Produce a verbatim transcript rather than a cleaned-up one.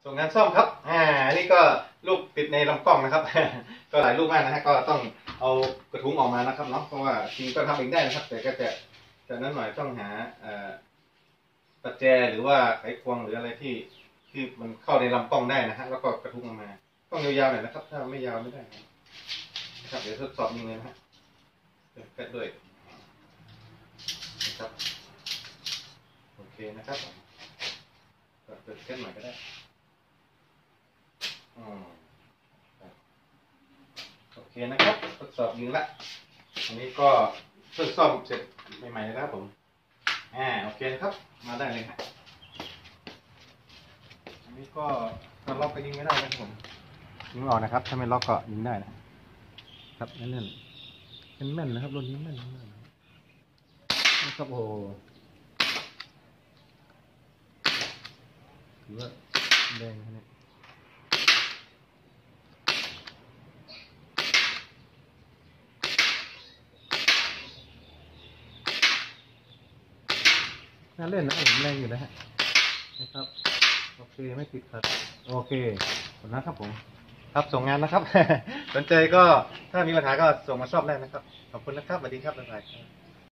ส่งงานซ่อมครับอ่าอันนี้ก็ลูกติดในลำกล้องนะครับ ก็หลายลูกมากนะฮะก็ต้องเอากระทุ้งออกมานะครับเนาะเพราะว่าจริงก็ทำเองได้นะครับ แต่ก็จะจากนั้นหน่อยต้องหาประแจหรือว่าไขควงหรืออะไรที่ที่มันเข้าในลำกล้องได้นะฮะแล้วก็กระทุ้งออกมาต้องยาวๆหน่อยนะครับถ้าไม่ยาวไม่ได้นะครับเดี๋ยวทดสอบยิงเลยนะฮะเปิดด้วยนะครับโอเคนะครับเปิดแค่หน่อยก็ได้โอเคนะครับทดสอบยิงละอันนี้ก็ทดสอบเสร็จใหม่ๆนะครับผมอ่าโอเคนะครับมาได้เลยครับอันนี้ก็ถ้าล็อกก็ยิงไม่ได้นะครับผมยิงออกนะครับถ้าไม่ล็อกก็ยิงได้นะครับแน่นๆเป็นแม่นนะครับรุ่นนี้แม่นมากนะครับโอ้ถือว่าแดงนะเนี่ยน่าเล่นนะผมแรงอยู่นะฮะนะครับโอเคไม่ติดขัดโอเคขอบคุณนะครับผมครับส่งงานนะครับ สนใจก็ถ้ามีปัญหาก็ส่งมาชอบได้นะครับขอบคุณนะครับสวัสดีครับบ๊ายบาย